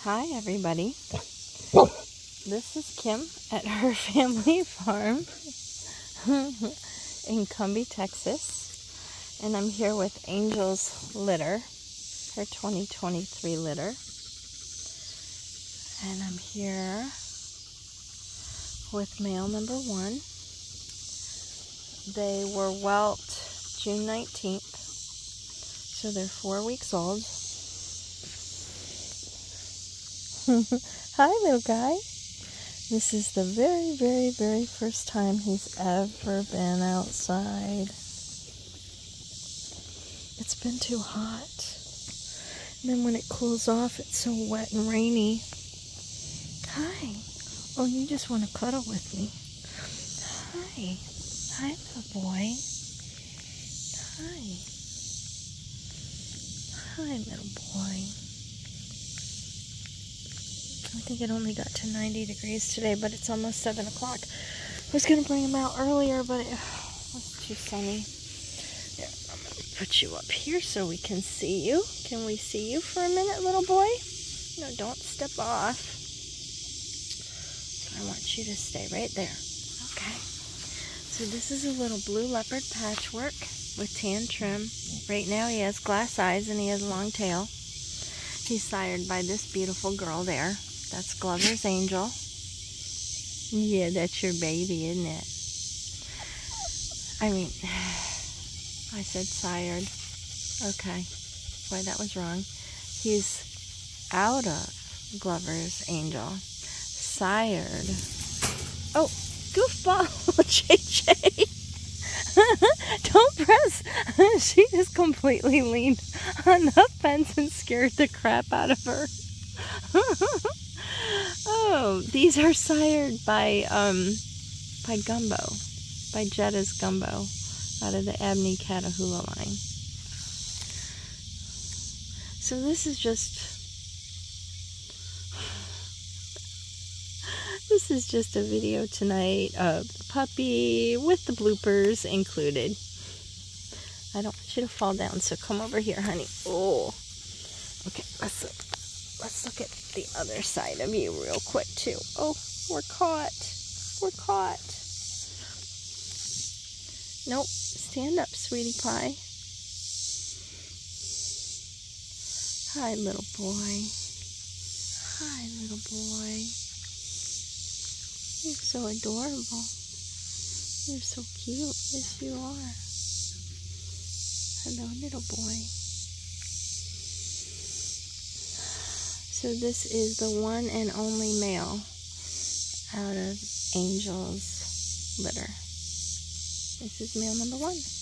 Hi everybody, this is Kim at her family farm in Cumbie, Texas, and I'm here with Angel's litter, her 2023 litter, and I'm here with male number 1. They were whelped June 19th, so they're 4 weeks old. Hi, little guy. This is the very, very, very first time he's ever been outside. It's been too hot. And then when it cools off, it's so wet and rainy. Hi. Oh, you just want to cuddle with me. Hi. Hi, little boy. Hi. Hi, little boy. I think it only got to 90 degrees today, but it's almost 7 o'clock. I was going to bring him out earlier, but it was too sunny. Here, I'm going to put you up here so we can see you. Can we see you for a minute, little boy? No, don't step off. I want you to stay right there. Okay. So this is a little blue leopard patchwork with tan trim. Right now he has glass eyes and he has a long tail. He's sired by this beautiful girl there. That's Glover's Angel. Yeah, that's your baby, isn't it? I mean, I said sired. Okay. Boy, that was wrong. He's out of Glover's Angel. Sired. Oh, goofball, JJ. Don't press. She just completely leaned on the fence and scared the crap out of her. Oh, these are sired by Gumbo, by Jetta's Gumbo, out of the Abney Catahoula line. So this is just a video tonight of the puppy with the bloopers included. I don't want you to fall down, so come over here, honey. Oh, okay. Let's look at the other side of you real quick too. Oh, we're caught. We're caught. Nope. Stand up, sweetie pie. Hi, little boy. Hi, little boy. You're so adorable. You're so cute. Yes, you are. Hello, little boy. So this is the one and only male out of Angel's litter. This is male number 1.